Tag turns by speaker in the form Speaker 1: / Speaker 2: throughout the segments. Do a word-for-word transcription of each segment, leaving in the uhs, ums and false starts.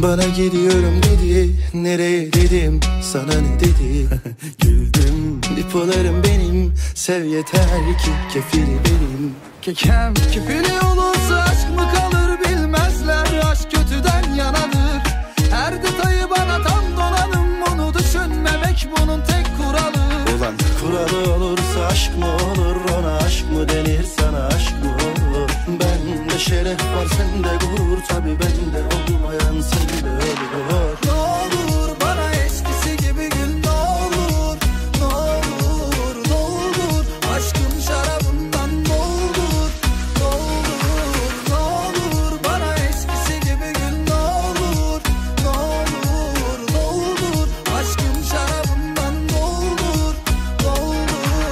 Speaker 1: Bana gidiyorum dedi, nereye dedim, sana ne dedi? Güldüm, bipolarım benim, sev yeter ki kefili benim.
Speaker 2: Kekem kefili olursa aşk mı kalır bilmezler, aşk kötüden yanadır. Her detayı bana tam donanım, onu düşünmemek bunun tek kuralı.
Speaker 1: Ulan kuralı olursa aşk mı olur, ona aşk mı denir, sana aşk mı olur? Bende şeref var, sende gurur, tabi bende olmayan sende olur.
Speaker 2: Ne olur bana eskisi gibi gül, ne olur, ne olur, ne olur. Aşkın şarabından ne olur, ne olur, ne olur. Bana eskisi gibi gül, ne olur, ne olur, ne olur. Aşkın şarabından ne olur, ne olur.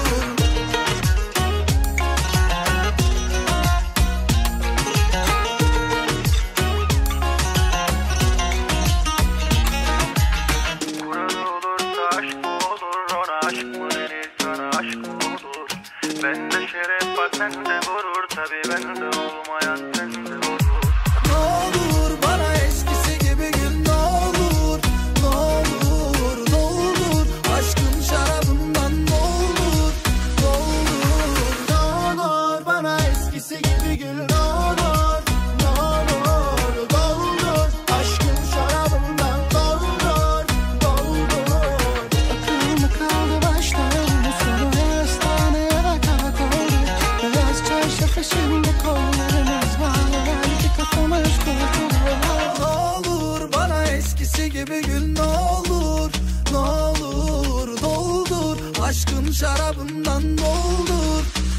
Speaker 3: Bende şeref var, sende gurur, tabi bende olmayan sende olur.
Speaker 2: Ne olur bana eskisi gibi gül, ne olur, ne olur, ne olur. Aşkın şarabından ne olur, ne olur. Ne olur bana eskisi gibi gül, ne olur, ne olur, ne olur. Aşkın şarabından ne olur, ne olur. Akıl mı kaldı baştan sonu, hastaneye bakarak oldu. Beyaz çarşafı şimdi kollarımız bağlı, belki kafamız kurtulur. Ne olur bana eskisi gibi gül, ne olur, ne olur, doldur. Aşkın şarabından doldur,